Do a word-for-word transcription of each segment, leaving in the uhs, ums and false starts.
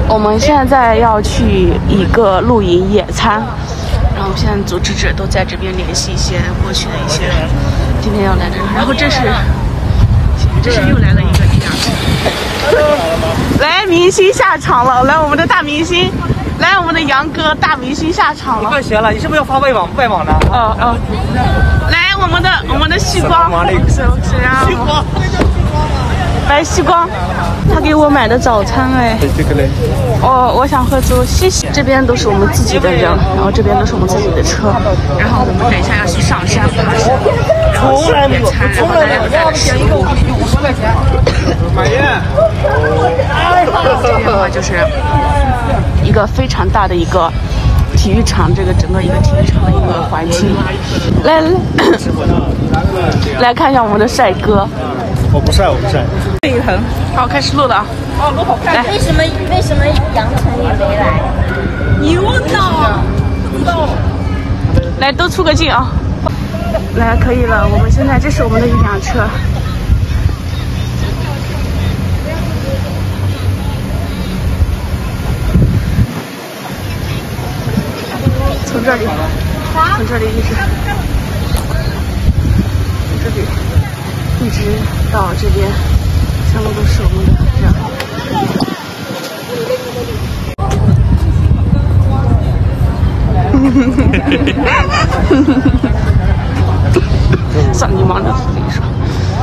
我们现在要去一个露营野餐，然后现在组织者都在这边联系一些过去的一些今天要来的人，然后这是这是又来了一个一辆车，来明星下场了，来我们的大明星，来我们的杨哥大明星下场了。 你快学了，你是不是要发外网外网呢？ 哦哦，来我们的我们的旭光，是是啊，旭光。来，旭光，他给我买的早餐哎。 这个嘞。 哦，我想喝粥，谢谢。这边都是我们自己的人，然后这边都是我们自己的车，然后我们等一下要去上山爬山，然后吃野餐，然后大家带了食物。 买烟。 这边的话就是一个非常大的一个体育场，这个整个一个体育场的一个环境。来来，来看一下我们的帅哥。 我不帅，我不帅。 这一横，好，开始录了啊！ 哦，录好看。为什么为什么杨丞琳没来？ 牛呢？不知道。来，都出个镜啊！来，可以了。我们现在这是我们的一辆车。从这里，从这里一直，从这里。一直到这边，全部都是我们的人。算了，你忙着，我跟你说。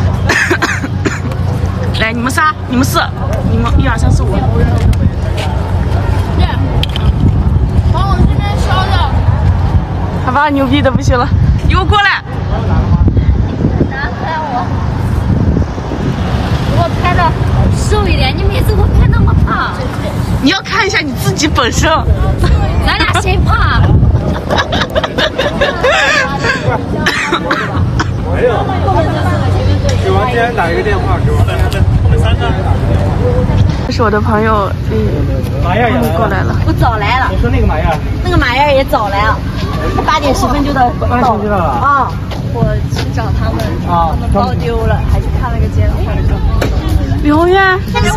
来，你们仨，你们四，你们一二三四五。 往我们这边烧的。 好吧，牛逼的不行了，你给我过来。 我拍的瘦一点，你每次都拍那么胖。 你要看一下你自己本身。 咱俩谁胖？ 没有。给王坚打一个电话，给王坚。我们三个。 这是我的朋友，嗯， 马燕也过来了。 我早来了。 我说那个马燕。那个马燕也早来了，八点十分就到。 八点十分就到了。 啊。我去找他们，他们包丢了，还去看了个监控。 永远，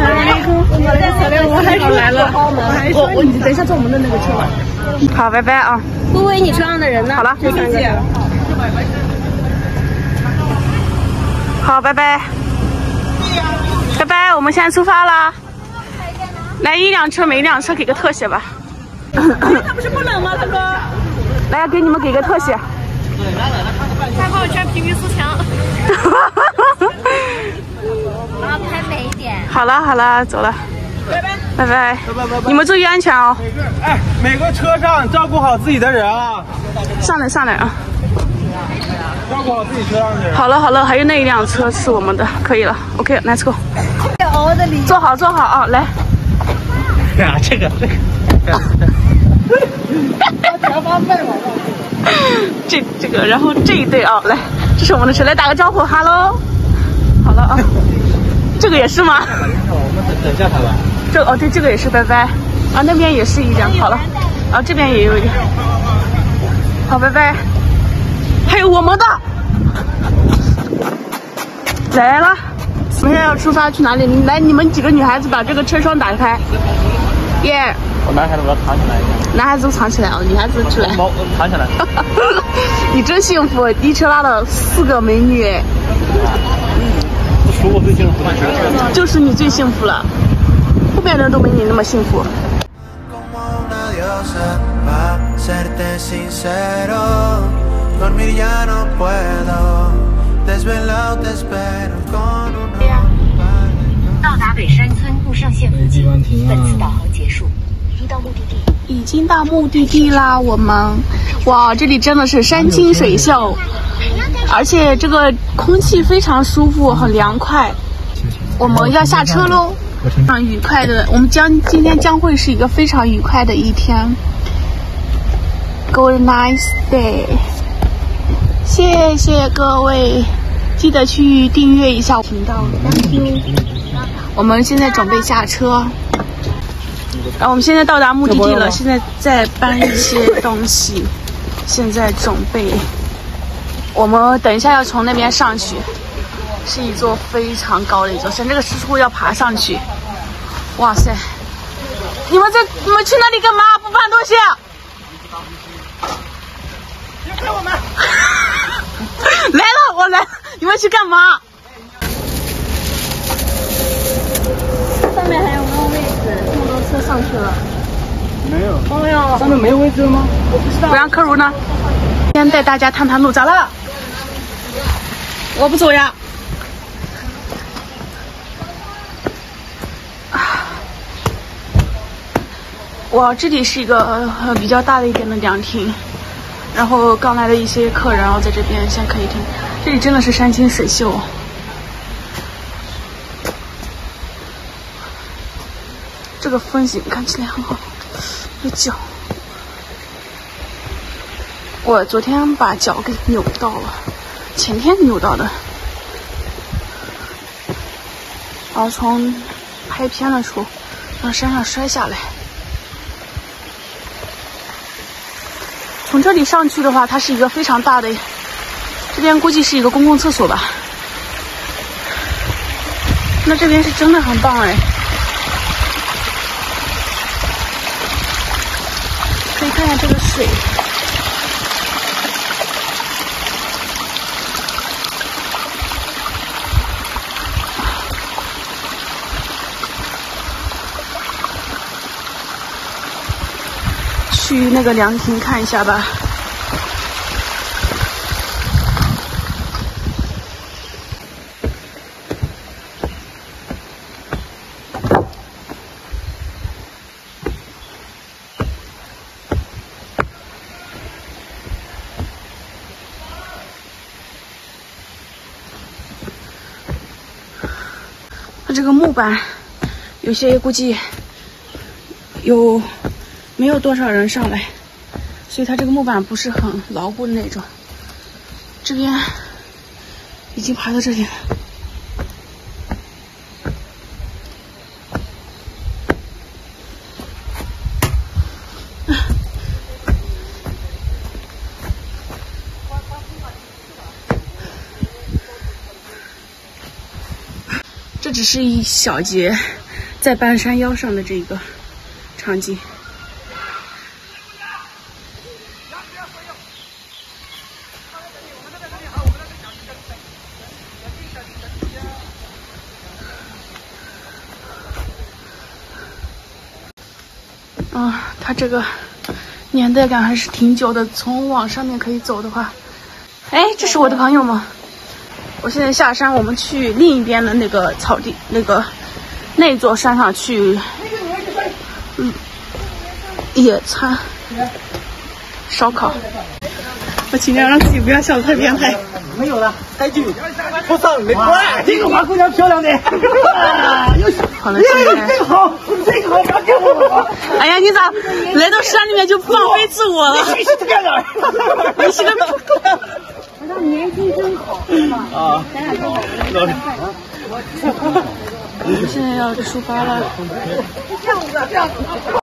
我还说来了，我我你等一下坐我们的那个车吧。好，拜拜啊！ 微微，你车上的人呢？ 好了， 这三个。 好，拜拜，拜拜，我们现在出发啦！来一辆车，每一辆车给个特写吧。 他不是不冷吗？他说。 来，给你们给个特写。 发朋友圈评语四强。啊，拍美一点。 好了好了，走了，拜拜拜拜，你们注意安全哦。 每个哎，每个车上照顾好自己的人啊。 上来上来啊！ 照顾好自己车上的人。 好了好了，还有那一辆车是我们的，可以了 ，OK，Let's go。坐好坐好啊，来。 呀，这个这个。 前方卖网了。这这个，然后这一对啊，来，这是我们的车，来打个招呼 ，Hello。好了啊，这个也是吗？ 我们等等一下他吧。 这哦对，这个也是拜拜。啊，那边也是一辆，好了。啊，这边也有一辆。好，拜拜。还有我们的来了，我们现在要出发去哪里？你来，你们几个女孩子把这个车窗打开。耶、yeah ！ 我男孩子把它藏起来一下。 男孩子都藏起来哦，女孩子出来。 猫藏起来。 你真幸福，一车拉了四个美女哎。 我说我最幸福的车。 就是你最幸福了，后面的人都没你那么幸福。 到达北山村路上线附近，本次导航结束，已到目的地。 已经到目的地啦，我们，哇，这里真的是山清水秀，而且这个空气非常舒服，很凉快。我们要下车喽，非常愉快的，我们将今天将会是一个非常愉快的一天。Good nice day， 谢谢各位，记得去订阅一下频道。我们现在准备下车。然后我们现在到达目的地了，现在在搬一些东西，现在准备，我们等一下要从那边上去，是一座非常高的一座山，这个似乎要爬上去，哇塞， 你们在你们去那里干嘛？不搬东西？ 别看我们。 来了，我来了，你们去干嘛？ 上面还有没有位置？这么多车上去了。 没有。 哦哟， 上面没有位置吗？ 我不知道。 不让科如呢？先带大家探探路，咋了？我不走呀。哇，这里是一个呃比较大的一点的凉亭，然后刚来的一些客人，然后在这边先可以停。这里真的是山清水秀，这个风景看起来很好。这脚，我昨天把脚给扭到了，前天扭到的，然后从拍片的时候从山上摔下来。从这里上去的话，它是一个非常大的，这边估计是一个公共厕所吧。那这边是真的很棒哎，可以看看这个水。去那个凉亭看一下吧。它这个木板，有些估计有。没有多少人上来，所以它这个木板不是很牢固的那种。这边已经爬到这里了。这只是一小节在半山腰上的这个场景。啊，它这个年代感还是挺久的。从往上面可以走的话，哎，这是我的朋友吗？我现在下山，我们去另一边的那个草地，那个那座山上去，嗯，野餐、烧烤。我尽量让自己不要笑得太变态。 没有了，太久，不上没关。这个花姑娘漂亮的。 好了，现在这个好，这个好，赶紧我。 哎呀，你咋来到山里面就放飞自我了？ 你是干哪儿？ 你是个。 我说年轻真好，啊，咱俩都好。 我们现在要出发了。 这样子，这样子。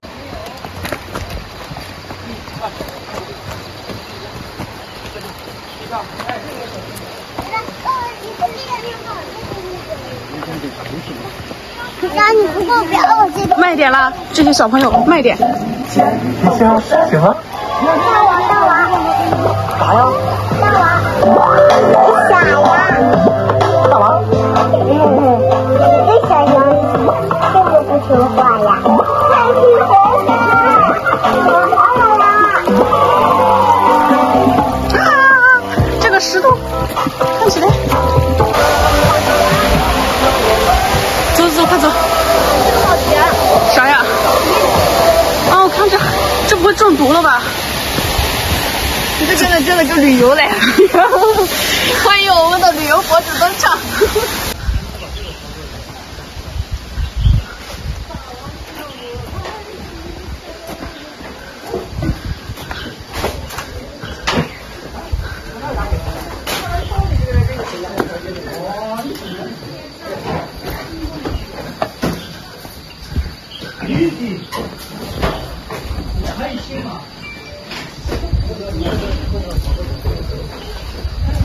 妈，你不够表，我这个慢点啦，这些小朋友慢点。 行行行吗？ 大王大王， 啥呀？ 大王，你傻呀？ 大王。 嗯，你这小羊这么不听话呀？快去红的，我来了。 啊，这个石头看起来。走走，快走！啥呀？哦，我看这，这不会中毒了吧？ 这真的真的就旅游来了！欢迎我们的旅游博主登场。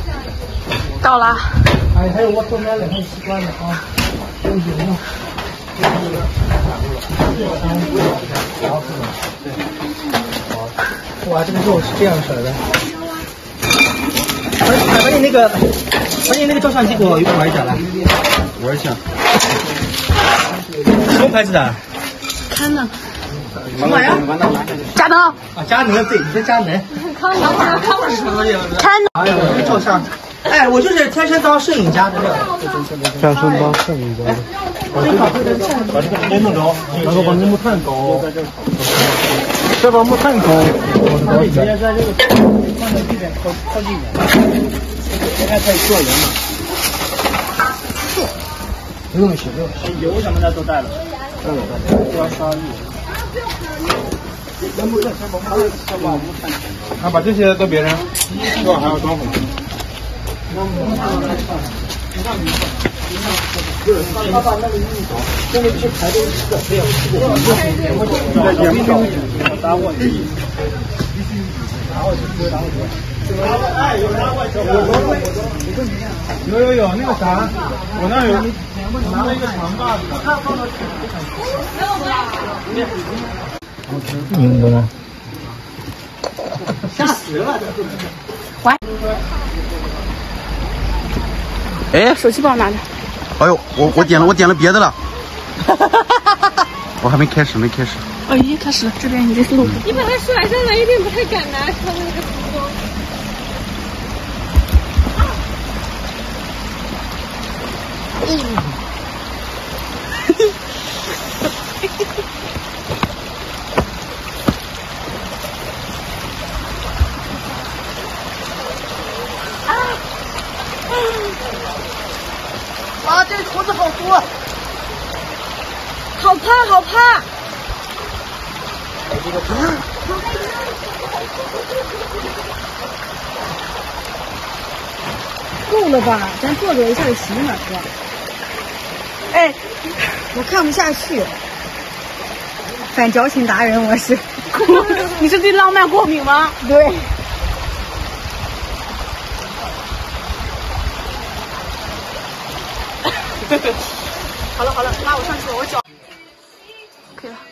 到了。 哎，还有我后面两个习惯的啊，都有呢。 哇，这个肉是这样式的。把把你那个，把你那个照相机给我玩一下来。玩一下。什么牌子的？ 看呢。 什么玩意儿？ 佳能。 啊，佳能，对，你是佳能。 看能看看不是什么东西。看。 哎呦，照相。哎，我就是天生当摄影家的。 天生当摄影家的。把这个把这个连弄着，然后把那木炭搞，再把木炭搞。它直接在这个放在这边靠靠近一点，别太太做人嘛。不用洗，不用洗，油什么的都带了。嗯，不要刷力。啊，把这些都别扔，这个还要装回去。他把那个一走，这里去排队是的，没有，也不少，打我的意思。拿过去，拿过去。哎，有拿过去，有有有那个啥，我那有拿了一个长把子。你的呢？ 吓死了！ 喂。 哎， 手机帮我拿着。 哎呦，我我点了我点了别的了，我还没开始没开始。 哦，已经开始了，这边已经是录。 你把它甩上来，有点不太敢拿，穿那个服装。 啊，这虫子好多， 好怕，好怕！够了吧？咱坐着一下就行了，哥。哎，我看不下去。反矫情达人，我是。 你是对浪漫过敏吗？ 对。 好了好了，拉我上去，我脚。可以了。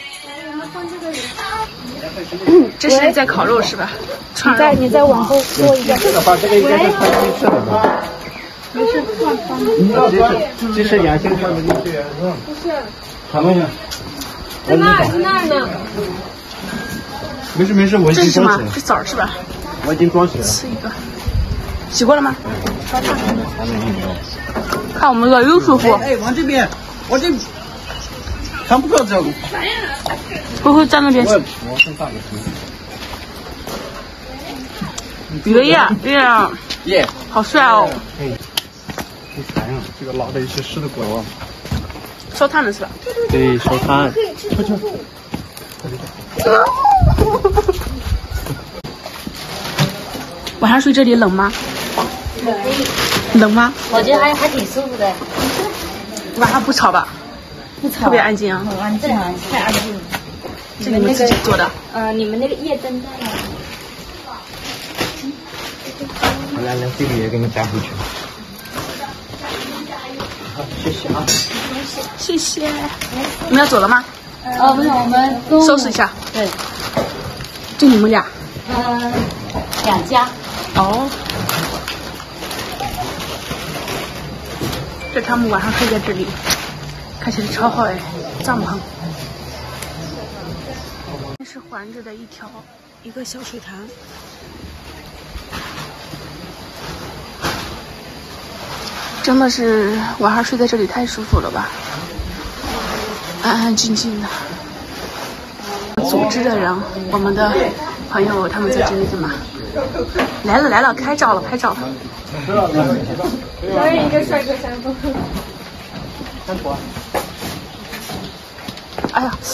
这是在烤肉是吧？ 你再你再往后缩一下。 这个把这个应该是穿鸡翅的吧？ 没事，放放。 这这是眼睛穿的进去。 不是。 看一下。 在那儿，在那儿呢。 没事没事，我已这是什么？ 经装起来。 这枣是吧？ 我已经装起来了。 吃一个。洗过了吗？看我们的优叔父。 哎，往这边，往这，看不到这个。 灰灰站那边去。 我剩大的。 爷爷，爷爷， 耶， 好帅哦！ 哎，好馋啊！这个拉的一些湿的果啊。 烧炭的是吧？ 对，烧炭。快去。 晚上睡这里冷吗？ 冷。 冷吗？ 我觉得还还挺舒服的。 晚上不吵吧？ 不吵。 特别安静啊。 很安静，太安静了。 这你们自己做的？ 呃，你们那个夜灯在哪？ 来来，这个也给你带回去。好，谢谢啊。 谢谢。你们要走了吗？ 哦，不是，我们收拾一下。 对。 就你们俩？ 嗯，两家。 哦。这他们晚上睡在这里，看起来超好哎，帐篷。这是环着的一条一个小水潭。真的是晚上睡在这里太舒服了吧，安安静静的。组织的人，我们的朋友他们在这里怎么来了来了，开照了拍照了。 表演一个帅哥山峰。 哎呀，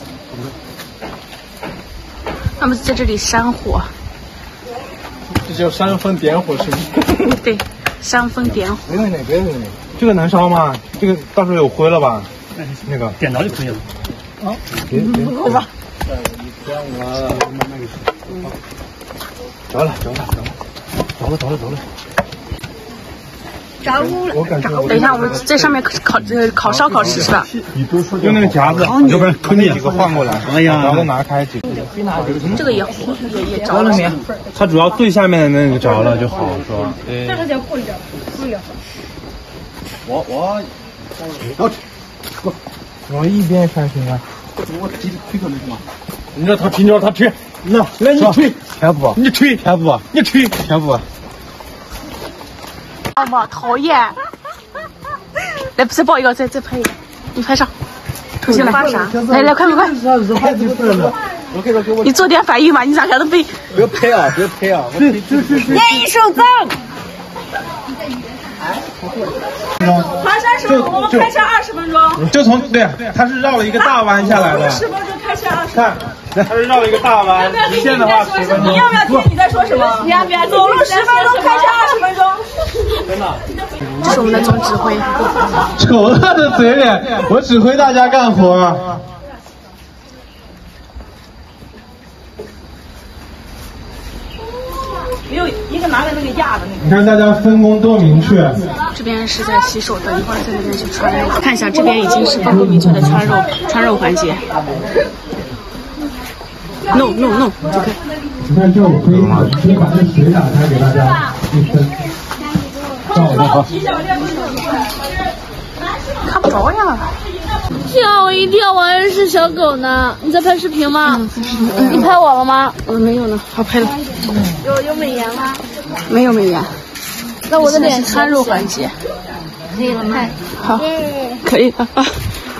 他们在这里山火。 这叫煽风点火是吗？ 对。煽风点火， 别用那，别用那，这个能烧吗？这个到时候有灰了吧？那个点着就可以了。啊，别别，对吧？着了着了着了，走了走了走了。 炸物了，炸物。 等一下，我们在上面烤呃烤烧烤试试吧。 用那个夹子，要不然把那几个换过来。哎呀，然后拿开几个。 这个也也也着了没？ 它主要最下面的那个着了就好，是吧？ 这个叫过了，过了。 我我， 我往一边看行吗？ 我推推可能什么？ 你让他吹，你让他吹，那来你吹， 偏不？ 你吹， 偏不？ 你吹， 偏不？ 好嘛，讨厌！来，再抱一个，再再拍一个，你拍上。出去了，来来，快快快！你做点反应嘛，你咋还能被？ 不要拍啊！不要拍啊！ 是是是是。 念一首赞。 爬山时候我们开车二十分钟， 就从对，它是绕了一个大弯下来的。 十分钟开车二十。 看，它是绕了一个大弯，直线的话十分钟。 你要不要听你在说什么？你要不要走路十分钟，开车二十分钟？ 真的。 这是我们的总指挥。 丑恶的嘴脸，我指挥大家干活。 没有一个拿着那个压的那个。 你看大家分工多明确。 这边是在洗手，等一会儿在那边去穿肉。看一下，这边已经是分工明确的穿肉穿肉环节。No no no， OK。 你看这我可以可以把这水打开给大家一分。 看不着呀。 吓我一跳，我还以为是小狗呢。你在拍视频吗？嗯、你拍我了吗？ 嗯，没有呢，好拍了。 有有美颜吗？ 没有美颜。 那我的脸是穿肉环节。 可以了吗？ 好，可以了啊。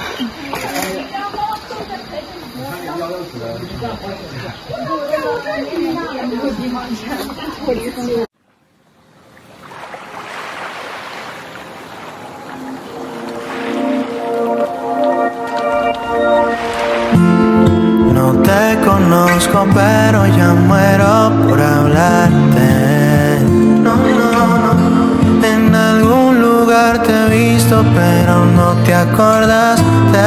No te conozco, pero ya muero por hablarte. No, no, no. En algún lugar te he visto, pero no te acordaste.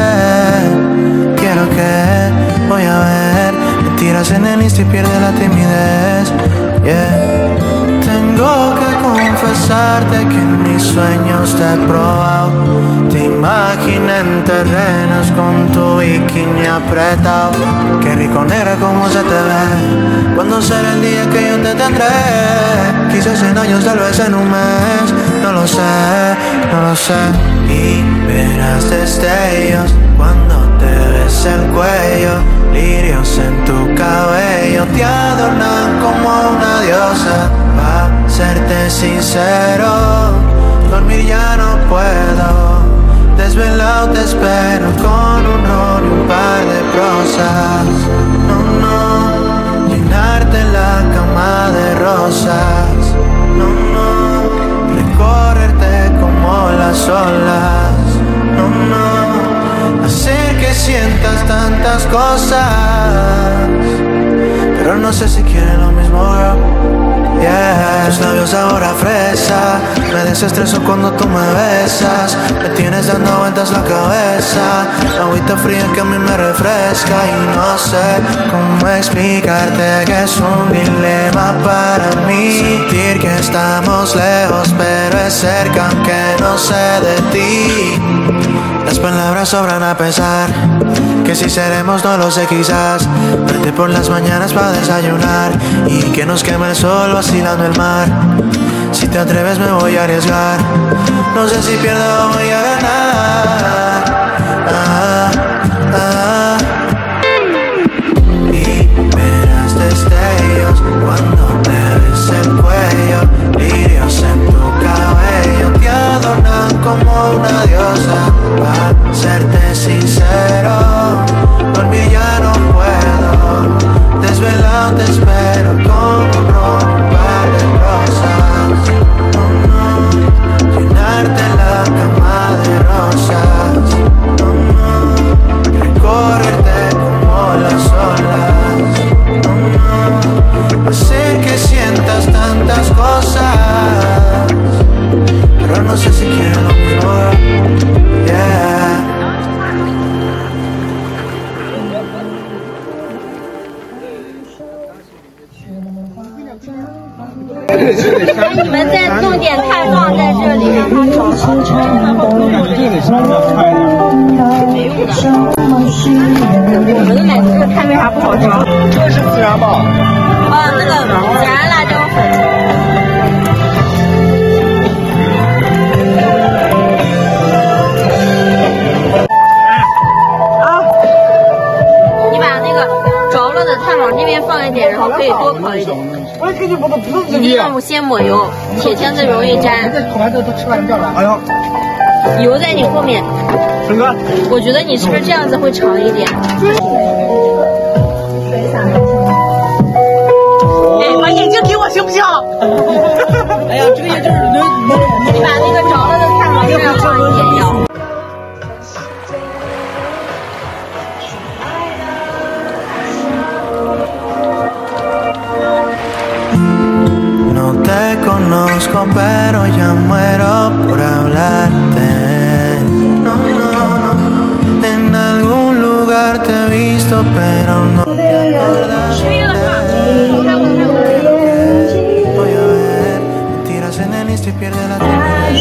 Quiero que voy a ver, me tiras en el insta y pierde la timidez. Yeah. Tengo que confesarte que en mis sueños te he probado. Te imaginé en terrenos con tu bikini apretado. Qué rico negra como se te ve. ¿Cuándo será el día que yo te tendré? Quizás en años, tal vez en un mes. No lo sé, no lo sé. Y verás destellos cuando te ves el cuello. Lirios en tu cabello te adornan como una diosa. Pa' serte sincero, dormir ya no puedo. Desvelado te espero con un ron y un par de prosas. No, no, llenarte la cama de rosas. No, no, recorrerte como las olas. No, no, hacer que sientas tantas cosas. Pero no sé si quieres lo mismo, girl. Yeah. Tus labios sabor a fresa. Me desestreso cuando tú me besas. Me tienes dando vueltas la cabeza. Agüita fría que a mí me refresca. Y no sé cómo explicarte que es un dilema para mí. Sentir que estamos lejos pero es cerca aunque no sé de ti. Las palabras sobran a pesar. Que si seremos no lo sé quizás. Verte por las mañanas para desayunar. Y que nos queme el sol vacilando el mar. Si te atreves me voy a arriesgar. No sé si pierdo o voy a ganar. Ah, ah. Y verás destellos cuando te ves el cuello. Lirios en tu cabello te adornan como una diosa. Pa' serte sincero, dormir ya no puedo. Desvelado te espero con un ron, un par de rosas. No, no, llenarte la cama de rosas. No, no. 你们再弄点碳放在这里，让它着了。我们买这个碳为啥不好着？ 这是孜然吧？ 啊，那个孜然辣椒粉。你把那个着了的碳往这边放一点，然后可以多烤一点。一定要先抹油，铁签子容易粘。 哎呦， 油在你后面。陈哥，我觉得你是不是这样子会长一点？ 哎，把眼睛给我行不行？ 哎呀，这个也就是能能。 你把那个着了的碳往这样放一点要。 No te conozco, pero ya muero por hablarte. No, no, no. En algún lugar te he visto, pero no te acuerdas. Voy a ver, tiras en el insta y pierde la timidez.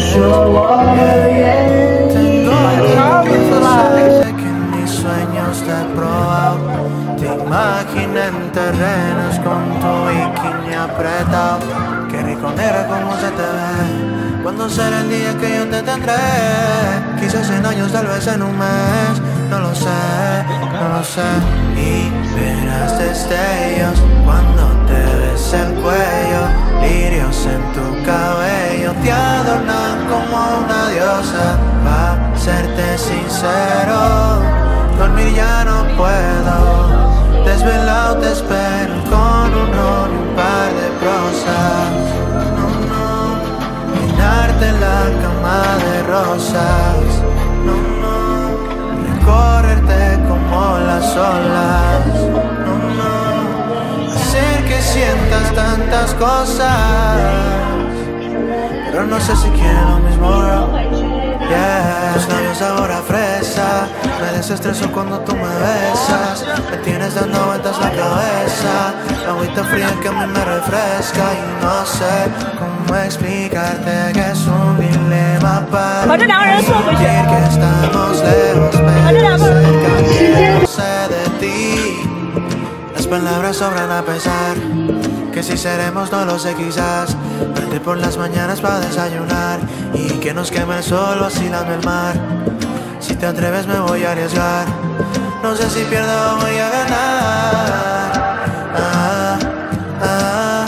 Tengo sé que en mis sueños te he probado. Te imaginé en terrenos con tu bikini apretado. Qué rico negra como se te ve. ¿Cuándo será el día que yo te tendré? Quizás en años, tal vez en un mes. No lo sé, no lo sé. Y verás destellos cuando te ves el cuello. Lirios en tu cabello te adornan como una diosa. Pa' serte sincero, dormir ya no puedo. Desvelado te espero con un ron y un par de prosas. No, no, llenarte la cama de rosas. No, no, recorrerte como las olas. No, no, hacer que sientas tantas cosas. Pero no sé si quiero lo mismo, bro. Yeah. Tus labios sabor a fresa. Me desestreso cuando tú me besas. Me tienes dando vueltas la cabeza. La agüita fría que a mí me refresca. Y no sé cómo explicarte que es un dilema para mí. Sentir que estamos lejos, pero cerca. No sé de ti. Las palabras sobran a pesar. Que si seremos no lo sé quizás. Verte por las mañanas para desayunar. Y que nos queme el sol vacilando el mar. Si te atreves me voy a arriesgar. No sé si pierdo o voy a ganar. Ah, ah.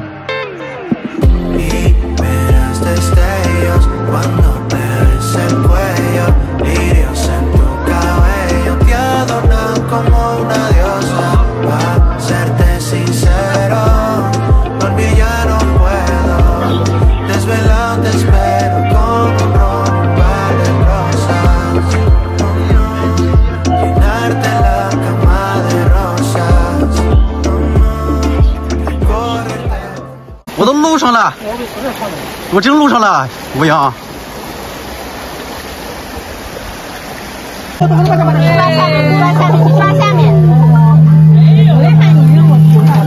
Y verás destellos cuando te ves el cuello. Lirios en tu cabello te adornan como una diosa. Pa' serte sincero, dormir ya no puedo. Desvelado te espero con un ron y un par de rosas. No, no, llenarte la cama de rosas. No, no, recorrerte. 我都路上了，我真路上了，吴阳。 刷下面，刷下面，刷下面。我也看你扔我头上。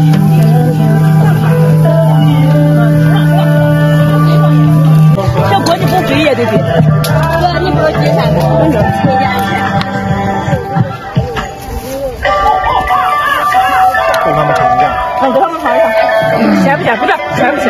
像国际部嘴也对不对？ 哥，你给我接下来，跟着回家。 跟他们吵架。 嗯，跟他们吵一下。嫌不嫌？不是，嫌不嫌？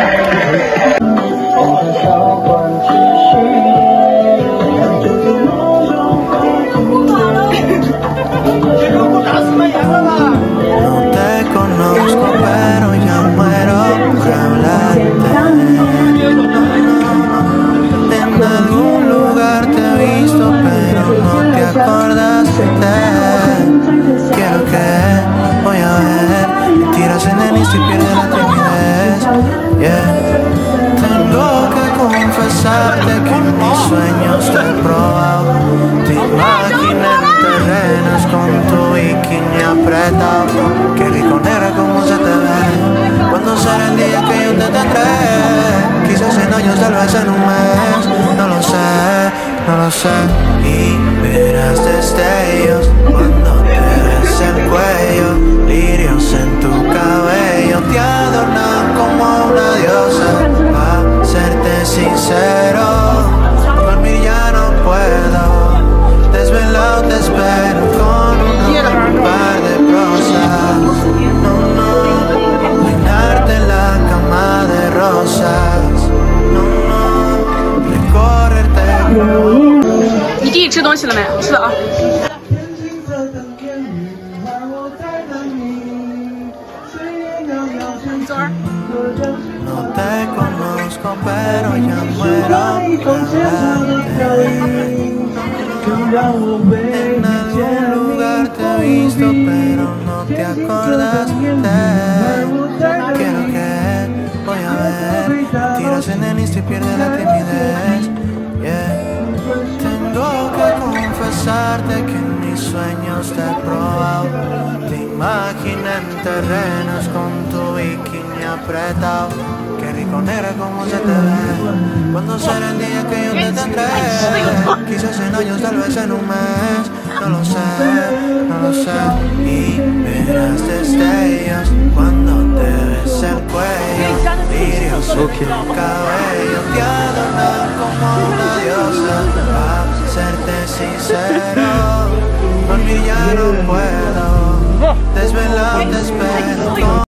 No te conozco, pero ya muero por hablarte. En algún lugar te he visto, pero no te acordaste. Quiero que voy a ver, me tiras en el insta y pierdes la timidez. Yeah. Tengo que confesarte que en mis sueños te he probado. Te imaginé en terrenos con tu bikini apretado. Qué rico negra como se te ve. ¿Cuándo será el día que yo te tendré? Quizás en años, tal vez en un mes. No lo sé, no lo sé. Y verás destellos cuando te ves el cuello. Lirios en tu cabello te adornan como una diosa. 东西了没？是的啊。 No te conozco, pero ya muero por hablarte. En algún lugar te he visto, pero no te acordaste. Quiero que voy a ver, tiras en el Insta y pierdes la timidez. Yeah. Tengo que confesarte que en mis sueños te he probado. Te imaginé en terrenos con tu bikini apretado. Qué rico negra como se te ve. ¿Cuándo será el día que yo te tendré? Quizás en años, tal vez en un mes. No lo sé, no lo sé. Y verás destellos cuando te ves el cuello. Lirios en tu cabello te adornan como una diosa. A serte sincero, dormir ya no puedo. Desvelado te espero.